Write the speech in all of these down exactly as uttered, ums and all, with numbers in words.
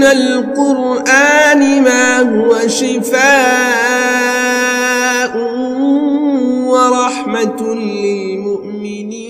من القرآن ما هو شفاء ورحمة للمؤمنين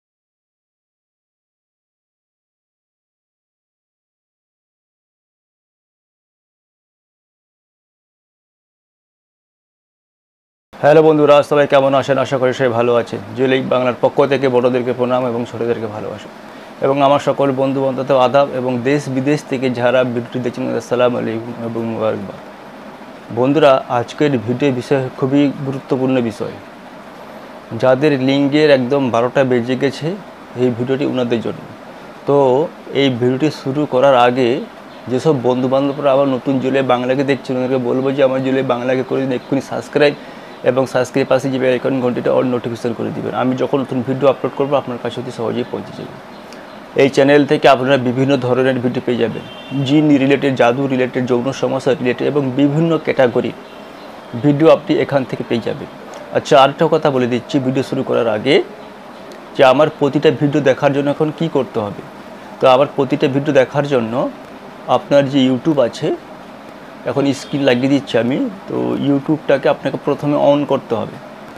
hello বন্ধুরা, সবাই কেমন আছেন? আশা করি সবাই ভালো আছেন। জুয়েলারি বাংলার পক্ষ থেকে বড়দেরকে প্রণাম এবং ছোটদেরকে ভালোবাসা, এবং আমার সকল বন্ধু বান্ধব আদাব, এবং দেশ বিদেশ থেকে যারা ভিডিওটি দেখছেন আসসালামু আলাইকুম এবং মুবারকবাদ। বন্ধুরা, আজকের ভিডিও বিষয় খুবই গুরুত্বপূর্ণ বিষয়। যাদের লিঙ্গের একদম বারোটা বেজে গেছে, এই ভিডিওটি ওনাদের জন্য। তো এই ভিডিওটি শুরু করার আগে যেসব বন্ধু বান্ধবরা আবার নতুন জুয়েলারি বাংলাকে দেখছেন, ওনাকে বলবো যে আমার জুয়েলারি বাংলাকে করে দিন এক্ষুনি সাবস্ক্রাইব, এবং সাবস্ক্রাইব পাশে যে বেল আইকন ঘন্টিটা অল নোটিফিকেশন করে দিবেন। আমি যখন নতুন ভিডিও আপলোড করবো আপনার কাছে অতি সহজেই পৌঁছে যাবে। এই চ্যানেল থেকে আপনারা বিভিন্ন ধরনের ভিডিও পেয়ে যাবেন, জিন রিলেটেড, জাদু রিলেটেড, যৌন সমস্যা রিলেটেড এবং বিভিন্ন ক্যাটাগরির ভিডিও আপনি এখান থেকে পেয়ে যাবেন। আচ্ছা, আরেকটা কথা বলে দিচ্ছি ভিডিও শুরু করার আগে, যে আমার প্রতিটা ভিডিও দেখার জন্য এখন কি করতে হবে। তো আমার প্রতিটা ভিডিও দেখার জন্য আপনার যে ইউটিউব আছে, এখন স্ক্রিন লাগিয়ে দিচ্ছি আমি, তো ইউটিউবটাকে আপনাকে প্রথমে অন করতে হবে।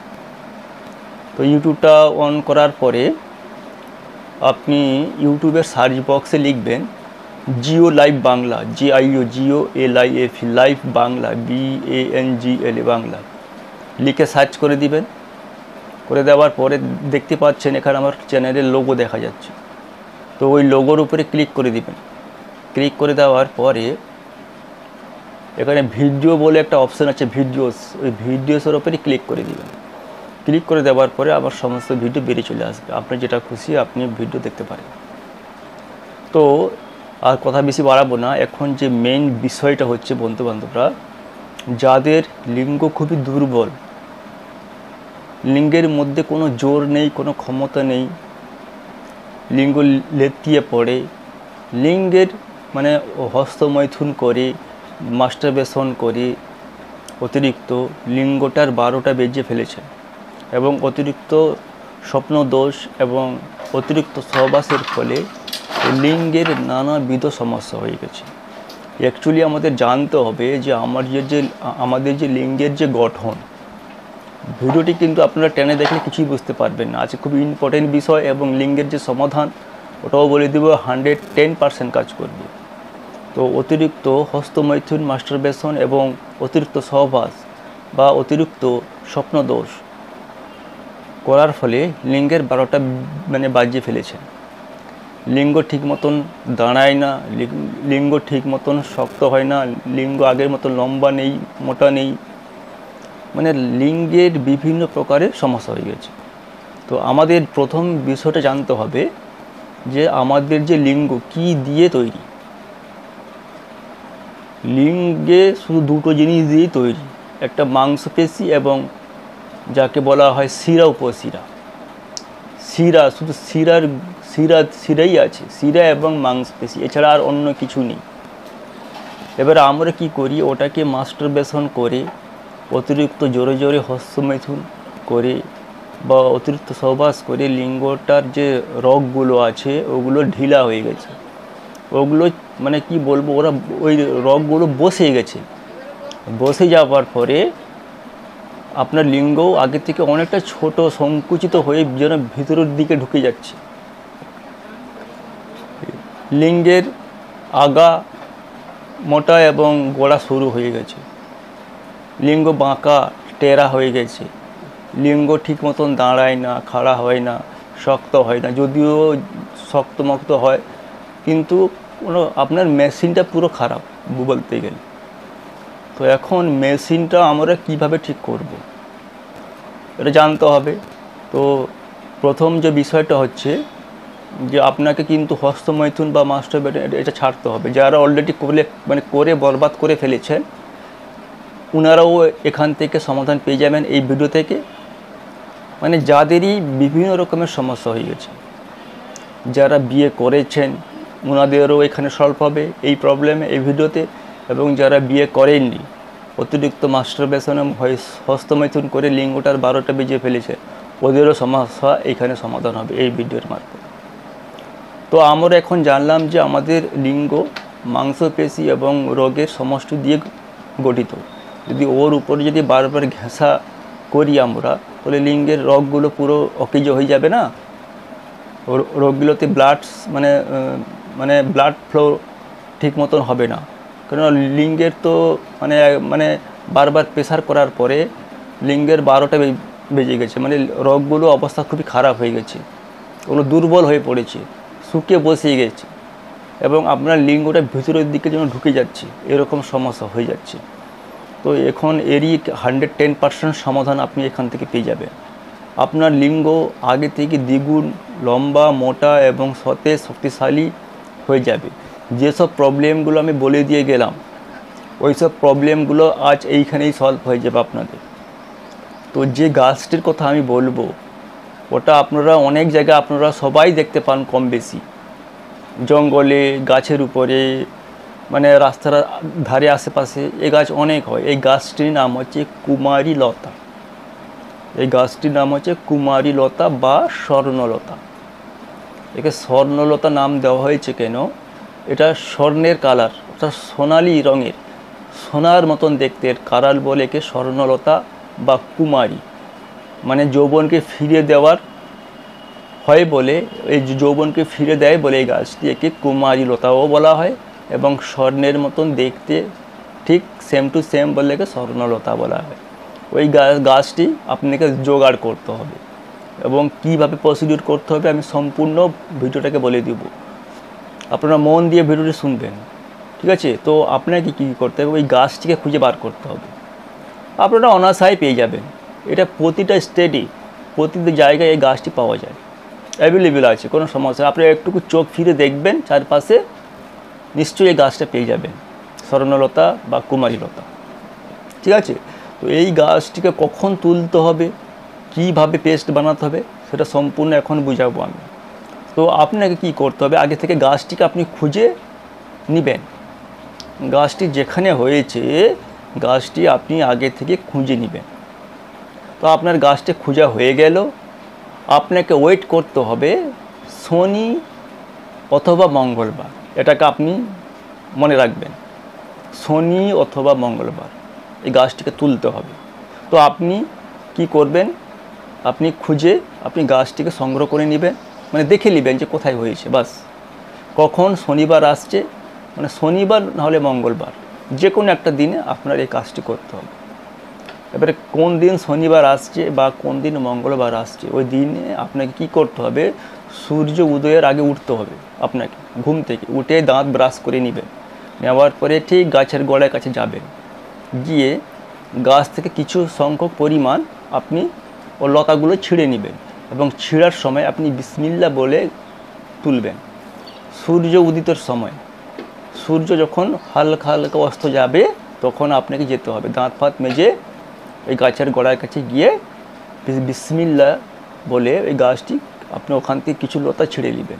তো ইউটিউবটা অন করার পরে আপনি ইউটিউবের সার্চ বক্সে লিখবেন Jio live Bangla, G I O Jio L I F live Bangla, B A N G L A Bangla লিখে সার্চ করে দিবেন। করে দেওয়ার পরে দেখতে পাচ্ছেন এখানে আমার চ্যানেলের লোগো দেখা যাচ্ছে। তো ওই লোগোর উপরে ক্লিক করে দিবেন। ক্লিক করে দেওয়ার পরে এখানে ভিডিও বলে একটা অপশান আছে, ভিডিওস, ওই ভিডিওসের ওপরে ক্লিক করে দিবেন। ক্লিক করে দেওয়ার পরে আবার সমস্ত ভিডিও বেরিয়ে চলে আসবে, আপনি যেটা খুশি আপনি ভিডিও দেখতে পারেন। তো আর কথা বেশি বাড়াবো না, এখন যে মেইন বিষয়টা হচ্ছে বন্ধুবান্ধবরা, যাদের লিঙ্গ খুবই দুর্বল, লিঙ্গের মধ্যে কোনো জোর নেই, কোনো ক্ষমতা নেই, লিঙ্গ লেতিয়ে পড়ে, লিঙ্গের মানে হস্তমৈথুন করে, মাস্টারবেশন করে অতিরিক্ত লিঙ্গটার বারোটা বেজে ফেলেছে, এবং অতিরিক্ত স্বপ্ন দোষ এবং অতিরিক্ত সহবাসের ফলে লিঙ্গের নানাবিধ সমস্যা হয়ে গেছে। অ্যাকচুয়ালি আমাদের জানতে হবে যে আমার যে যে আমাদের যে লিঙ্গের যে গঠন, ভিডিওটি কিন্তু আপনারা টেনে দেখলে কিছুই বুঝতে পারবেন না। আজকে খুব ইম্পর্টেন্ট বিষয়, এবং লিঙ্গের যে সমাধান ওটাও বলে দেবো, হান্ড্রেড টেন পার্সেন্ট কাজ করবে। তো অতিরিক্ত হস্তমৈথুন, মাস্টারবেশন এবং অতিরিক্ত সহবাস বা অতিরিক্ত স্বপ্নদোষ করার ফলে লিঙ্গের বারোটা মানে বাজিয়ে ফেলেছে। লিঙ্গ ঠিক মতন দাঁড়ায় না, লিঙ্গ ঠিক মতন শক্ত হয় না, লিঙ্গ আগের মতো লম্বা নেই, মোটা নেই, মানে লিঙ্গের বিভিন্ন প্রকারের সমস্যা হয়ে গেছে। তো আমাদের প্রথম বিষয়টা জানতে হবে যে আমাদের যে লিঙ্গ কি দিয়ে তৈরি। লিঙ্গে শুধু দুটো জিনিস দিয়েই তৈরি, একটা মাংসপেশি এবং যাকে বলা হয় শিরা উপশিরা। শিরা, শুধু শিরার শিরা শিরাই আছে, শিরা এবং মাংসপেশি, এছাড়া আর অন্য কিছু নেই। এবার আমরা কি করি, ওটাকে মাস্টারবেশন করে, অতিরিক্ত জোরে জোরে হস্তমৈথুন করে বা অতিরিক্ত সহবাস করে লিঙ্গটার যে রগগুলো আছে ওগুলো ঢিলা হয়ে গেছে, ওগুলো মানে কি বলবো, ওরা ওই রগগুলো বসে গেছে। বসে যাওয়ার পরে আপনার লিঙ্গ আগে থেকে অনেকটা ছোট সংকুচিত হয়ে যেন ভিতরের দিকে ঢুকে যাচ্ছে। লিঙ্গের আগা মোটা এবং গোড়া সরু হয়ে গেছে, লিঙ্গ বাঁকা টেরা হয়ে গেছে, লিঙ্গ ঠিক মতন দাঁড়ায় না, খাড়া হয় না, শক্ত হয় না, যদিও শক্তমক্ত হয়, কিন্তু কোনো আপনার মেশিনটা পুরো খারাপ বলতে গেলে। তো এখন মেশিনটা আমরা কিভাবে ঠিক করব এটা জানতে হবে। তো প্রথম যে বিষয়টা হচ্ছে যে আপনাকে কিন্তু হস্তমৈথুন বা মাস্টারবেশন এটা ছাড়তে হবে। যারা অলরেডি করে মানে করে বরবাদ করে ফেলেছেন, ওনারাও এখান থেকে সমাধান পেয়ে যাবেন এই ভিডিও থেকে। মানে যাদেরই বিভিন্ন রকমের সমস্যা হয়ে গেছে, যারা বিয়ে করেছেন ওনাদেরও এখানে সলভ হবে এই প্রবলেমে এই ভিডিওতে, এবং যারা বিয়ে করেননি, অতিরিক্ত মাস্টারবেশন হস্তমৈথুন করে লিঙ্গটার বারোটা বেজে ফেলেছে, ওদেরও সমস্যা এখানে সমাধান হবে এই ভিডিওর মারফত। তো আমরা এখন জানলাম যে আমাদের লিঙ্গ মাংসপেশি এবং রোগের সমষ্টি দিয়ে গঠিত। যদি ওর উপরে যদি বারবার ঘেঁষা করি আমরা, তাহলে লিঙ্গের রোগগুলো পুরো অকেজ হয়ে যাবে না? রোগগুলোতে ব্লাড মানে মানে ব্লাড ফ্লো ঠিক মতন হবে না। কেন লিঙ্গের তো মানে মানে বারবার প্রেসার করার পরে লিঙ্গের বারোটা বেজে গেছে, মানে রোগগুলো অবস্থা খুবই খারাপ হয়ে গেছে, ওগুলো দুর্বল হয়ে পড়েছে, শুকিয়ে বসে গেছে এবং আপনার লিঙ্গটা ভিতরের দিকে যেন ঢুকে যাচ্ছে, এরকম সমস্যা হয়ে যাচ্ছে। তো এখন এরই হান্ড্রেড টেন পার্সেন্ট সমাধান আপনি এখান থেকে পেয়ে যাবেন। আপনার লিঙ্গ আগে থেকে দ্বিগুণ লম্বা, মোটা এবং সতেজ শক্তিশালী হয়ে যাবে। যেসব প্রবলেমগুলো আমি বলে দিয়ে গেলাম, ওই সব প্রবলেমগুলো আজ এইখানেই সলভ হয়ে যাবে আপনাদের। তো যে গাছটির কথা আমি বলবো, ওটা আপনারা অনেক জায়গায় আপনারা সবাই দেখতে পান, কম বেশি জঙ্গলে, গাছের উপরে, মানে রাস্তার ধারে আশেপাশে এই গাছ অনেক হয়। এই গাছটির নাম হচ্ছে কুমারী লতা। এই গাছটির নাম হচ্ছে কুমারী লতা বা স্বর্ণলতা। একে স্বর্ণলতা নাম দেওয়া হয়েছে কেন? এটা স্বর্ণের কালার, অর্থাৎ সোনালি রঙের, সোনার মতন দেখতে কারাল বলে একে স্বর্ণলতা বা কুমারী, মানে যৌবনকে ফিরে দেওয়ার হয় বলে, এই যৌবনকে ফিরে দেয় বলে এই গাছটি একে কুমারী লতাও বলা হয়, এবং স্বর্ণের মতন দেখতে ঠিক সেম টু সেম বলে একে স্বর্ণলতা বলা হয়। ওই গাছটি আপনাকে জোগাড় করতে হবে এবং কীভাবে প্রসিডিউর করতে হবে আমি সম্পূর্ণ ভিডিওটাকে বলে দেব। আপনারা মন দিয়ে ভিডিওটি শুনবেন, ঠিক আছে? তো আপনাকে কী করতে হবে, ওই গাছটিকে খুঁজে বার করতে হবে। আপনারা অনায়াসেই পেয়ে যাবেন, এটা প্রতিটা স্টেটে প্রতিটা জায়গায় এই গাছটি পাওয়া যায়, অ্যাভেলেবেল আছে, কোনো সমস্যা। আপনি একটুকু চোখ ফিরে দেখবেন চারপাশে, নিশ্চয়ই এই গাছটা পেয়ে যাবেন, স্বর্ণলতা বা কুমারী লতা, ঠিক আছে? তো এই গাছটিকে কখন তুলতে হবে, কীভাবে পেস্ট বানাতে হবে, সেটা সম্পূর্ণ এখন বুঝাবো আমি। তো আপনাকে কি করতে হবে, আগে থেকে গাছটিকে আপনি খুঁজে নেবেন। গাছটি যেখানে হয়েছে গাছটি আপনি আগে থেকে খুঁজে নেবেন। তো আপনার গাছটি খোঁজা হয়ে গেল, আপনাকে ওয়েট করতে হবে শনি অথবা মঙ্গলবার। এটাকে আপনি মনে রাখবেন, শনি অথবা মঙ্গলবার এই গাছটিকে তুলতে হবে। তো আপনি কি করবেন, আপনি খুঁজে আপনি গাছটিকে সংগ্রহ করে নেবেন, মানে দেখে নেবেন যে কোথায় হয়েছে, বাস। কখন শনিবার আসছে, মানে শনিবার নাহলে মঙ্গলবার, যে কোনো একটা দিনে আপনার এই কাজটি করতে হবে। এবারে কোন দিন শনিবার আসছে বা কোন দিন মঙ্গলবার আসছে, ওই দিনে আপনাকে কি করতে হবে, সূর্য উদয়ের আগে উঠতে হবে। আপনাকে ঘুম থেকে উঠে দাঁত ব্রাশ করে নেবেন, নেওয়ার পরে ঠিক গাছের গোড়ার কাছে যাবেন, গিয়ে গাছ থেকে কিছু সংখ্যক পরিমাণ আপনি ও লতাগুলো ছিঁড়ে নেবেন এবং ছিঁড়ার সময় আপনি বিসমিল্লাহ বলে তুলবেন। সূর্য উদিতের সময়, সূর্য যখন হালকা হালকা অস্ত যাবে তখন আপনাকে যেতে হবে, দাঁত ফাত মেজে ওই গাছের গোড়ার কাছে গিয়ে বিসমিল্লাহ বলে ওই গাছটি আপনি ওখান থেকে কিছু লতা ছিঁড়ে নেবেন।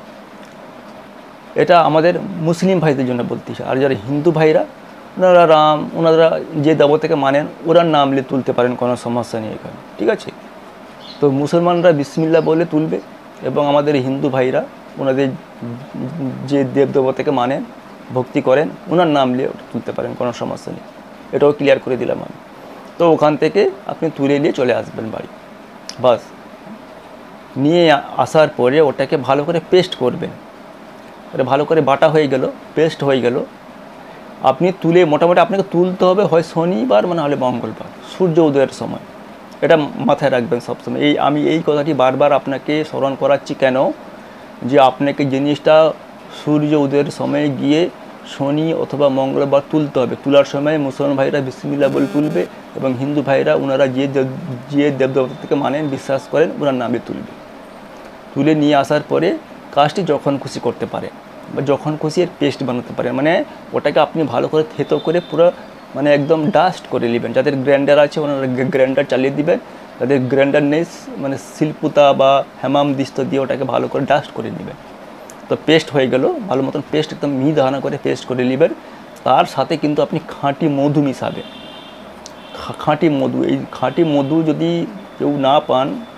এটা আমাদের মুসলিম ভাইদের জন্য বলতেছে। আর যারা হিন্দু ভাইরা, ওনারা রাম, ওনারা যে দেবতাকে মানেন ওনার নাম নিয়ে তুলতে পারেন, কোনো সমস্যা নেই এখানে, ঠিক আছে? তো মুসলমানরা বিসমিল্লাহ বলে তুলবে এবং আমাদের হিন্দু ভাইরা ওনাদের যে দেব দেবতাকে মানেন, ভক্তি করেন, ওনার নাম নিয়ে তুলতে পারেন, কোনো সমস্যা নেই। এটাও ক্লিয়ার করে দিলাম আমি। তো ওখান থেকে আপনি তুলে নিয়ে চলে আসবেন বাড়ি, বাস। নিয়ে আসার পরে ওটাকে ভালো করে পেস্ট করবেন, এটা ভালো করে বাটা হয়ে গেল, পেস্ট হয়ে গেল। আপনি তুলে মোটামুটি আপনাকে তুলতে হবে হয় শনিবার মানে হলে মঙ্গলবার, সূর্য উদয়ের সময়। এটা মাথায় রাখবেন সবসময়। এই আমি এই কথাটি বারবার আপনাকে স্মরণ করাচ্ছি কেন, যে আপনাকে জিনিসটা সূর্য উদয়ের সময় গিয়ে শনি অথবা মঙ্গলবার তুলতে হবে। তোলার সময় মুসলমান ভাইরা বিসমিল্লাহ বলে তুলবে এবং হিন্দু ভাইরা ওনারা যে যে দেবদেবতা থেকে মানেন, বিশ্বাস করেন, ওনার নামে তুলবে। তুলে নিয়ে আসার পরে কাজটি যখন খুশি করতে পারেন বা যখন খুশি এর পেস্ট বানাতে পারেন, মানে ওটাকে আপনি ভালো করে থেতো করে পুরো মানে একদম ডাস্ট করে নেবেন। যাদের গ্রাইন্ডার আছে ওনারা গ্রাইন্ডার চালিয়ে দিবেন, যাদের গ্রাইন্ডার নেই মানে শিলপুতা বা হেমাম দিস্ত দিয়ে ওটাকে ভালো করে ডাস্ট করে নেবেন। তো পেস্ট হয়ে গেল, ভালো মতন পেস্ট একদম মিহি দানা করে পেস্ট করে নেবেন। তার সাথে কিন্তু আপনি খাঁটি মধু মিশাবেন, খাঁটি মধু। এই খাঁটি মধু যদি কেউ না পান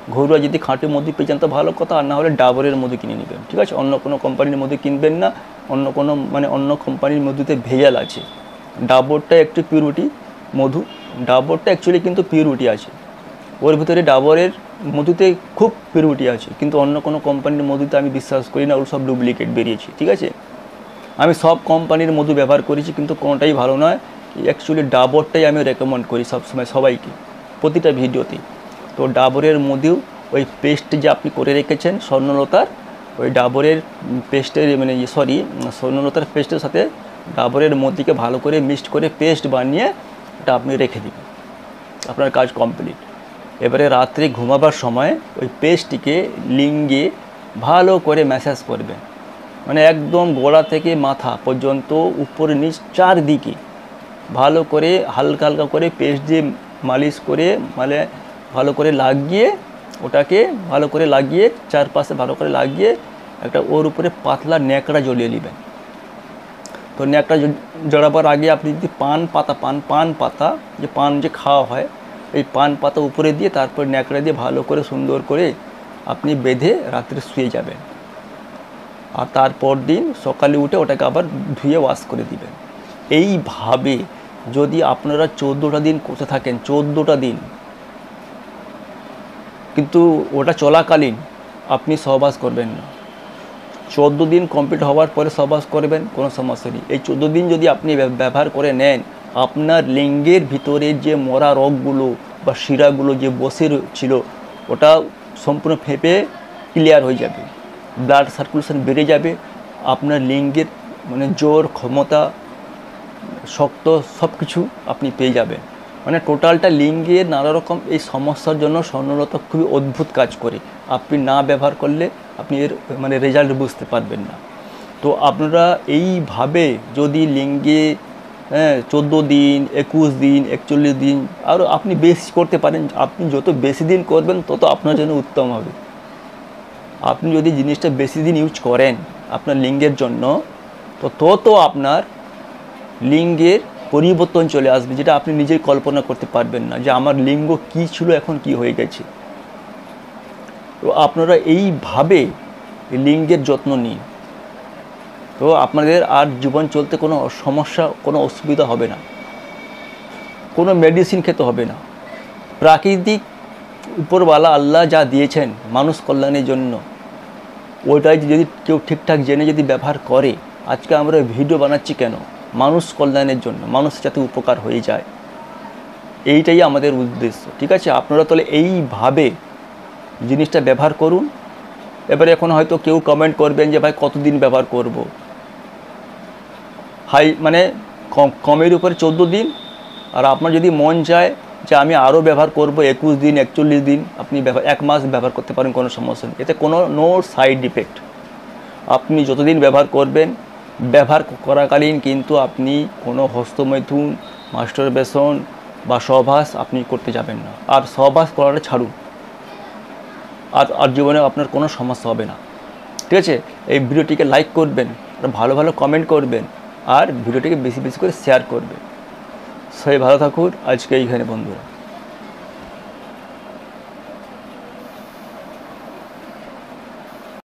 ঘরোয়া যদি খাঁটি মধু পেয়ে যান তো ভালো কথা, আর না হলে ডাবরের মধু কিনে নেবেন, ঠিক আছে। অন্য কোনো কোম্পানির মধু কিনবেন না, অন্য কোনো মানে অন্য কোম্পানির মধুতে ভেজাল আছে। ডাবরটা একটু পিউরিটি মধু, ডাবরটা অ্যাকচুয়ালি কিন্তু পিউরিটি আছে, ওর ভিতরে ডাবরের মধুতে খুব পিউরিটি আছে, কিন্তু অন্য কোনো কোম্পানির মধুতে আমি বিশ্বাস করি না, ওর সব ডুপ্লিকেট বেরিয়েছে, ঠিক আছে। আমি সব কোম্পানির মধু ব্যবহার করেছি কিন্তু কোনোটাই ভালো নয়, অ্যাকচুয়ালি ডাবরটাই আমি রেকমেন্ড করি সবসময় সবাইকে প্রতিটা ভিডিওতে। তো ডাবরের মধু ওই পেস্ট যে আপনি করে রেখেছেন স্বর্ণলতার, ওই ডাবরের পেস্টের মানে সরি স্বর্ণলতার পেস্টের সাথে ডাবরের মধুকে ভালো করে মিক্সড করে পেস্ট বানিয়ে এটা আপনি রেখে দিবেন, আপনার কাজ কমপ্লিট। এবারে রাত্রে ঘুমাবার সময় ওই পেস্টটিকে লিঙ্গে ভালো করে ম্যাসাজ করবেন, মানে একদম গোড়া থেকে মাথা পর্যন্ত উপরে নিচ চারদিকে ভালো করে হালকা হালকা করে পেস্ট দিয়ে মালিশ করে মানে ভালো করে লাগিয়ে ওটাকে ভালো করে লাগিয়ে চারপাশে ভালো করে লাগিয়ে একটা ওর উপরে পাতলা ন্যাকড়া জ্বলিয়ে নেবেন। তো ন্যাকড়া জড়াবার আগে আপনি যদি পান পাতা পান পান পাতা যে পান যে খাওয়া হয়, এই পান পাতা উপরে দিয়ে তারপর ন্যাকড়া দিয়ে ভালো করে সুন্দর করে আপনি বেঁধে রাত্রে শুয়ে যাবেন, আর তারপর দিন সকালে উঠে ওটাকে আবার ধুয়ে ওয়াশ করে দিবেন। এইভাবে যদি আপনারা চোদ্দোটা দিন করতে থাকেন, চোদ্দোটা দিন, কিন্তু ওটা চলাকালীন আপনি সহবাস করবেন না, চোদ্দো দিন কমপ্লিট হওয়ার পরে সহবাস করবেন, কোনো সমস্যা নেই। এই চোদ্দো দিন যদি আপনি ব্যবহার করে নেন, আপনার লিঙ্গের ভিতরে যে মরা রোগগুলো বা শিরাগুলো যে বসে ছিল ওটা সম্পূর্ণ ফেঁপে ক্লিয়ার হয়ে যাবে, ব্লাড সার্কুলেশন বেড়ে যাবে, আপনার লিঙ্গের মানে জোর ক্ষমতা শক্ত সব কিছু আপনি পেয়ে যাবেন। মানে টোটালটা লিঙ্গের নানা রকম এই সমস্যার জন্য স্বর্ণলতা খুবই অদ্ভুত কাজ করে, আপনি না ব্যবহার করলে আপনি এর মানে রেজাল্ট বুঝতে পারবেন না। তো আপনারা এইভাবে যদি লিঙ্গে হ্যাঁ চোদ্দো দিন একুশ দিন একচল্লিশ দিন আরও আপনি বেশি করতে পারেন, আপনি যত বেশি দিন করবেন তত আপনার জন্য উত্তম হবে। আপনি যদি জিনিসটা বেশি দিন ইউজ করেন আপনার লিঙ্গের জন্য তো তত আপনার লিঙ্গের পরিবর্তন চলে আসবে, যেটা আপনি নিজেই কল্পনা করতে পারবেন না যে আমার লিঙ্গ কী ছিল এখন কি হয়ে গেছে। তো আপনারা এইভাবে লিঙ্গের যত্ন নিন, তো আপনাদের আর জীবন চলতে কোনো সমস্যা কোনো অসুবিধা হবে না, কোনো মেডিসিন খেতে হবে না। প্রাকৃতিক উপরওয়ালা আল্লাহ যা দিয়েছেন মানুষ কল্যাণের জন্য, ওইটাই যদি কেউ ঠিকঠাক জেনে যদি ব্যবহার করে, আজকে আমরা ভিডিও বানাচ্ছি কেন, মানুষ কল্যাণের জন্য, মানুষ যাতে উপকার হয়ে যায়, এইটাই আমাদের উদ্দেশ্য, ঠিক আছে। আপনারা তাহলে এইভাবে জিনিসটা ব্যবহার করুন। এবারে এখন হয়তো কেউ কমেন্ট করবেন যে ভাই কতদিন ব্যবহার করব, হাই মানে কম কমের উপরে চোদ্দো দিন, আর আপনার যদি মন চায় যে আমি আরও ব্যবহার করব একুশ দিন একচল্লিশ দিন, আপনি ব্যবহার এক মাস ব্যবহার করতে পারেন, কোনো সমস্যা নেই, এতে কোনো নো সাইড ইফেক্ট। আপনি যতদিন ব্যবহার করবেন, ব্যবহার করাকালীন কিন্তু আপনি কোনো হস্তমৈথুন মাস্টারবেশন বা সহবাস আপনি করতে যাবেন না, আর সহবাস করাটা ছাড়ুন, আর আর জীবনে আপনার কোনো সমস্যা হবে না, ঠিক আছে। এই ভিডিওটিকে লাইক করবেন, ভালো ভালো কমেন্ট করবেন, আর ভিডিওটিকে বেশি বেশি করে শেয়ার করবেন। সবাই ভালো থাকুন, আজকে এইখানে বন্ধুরা।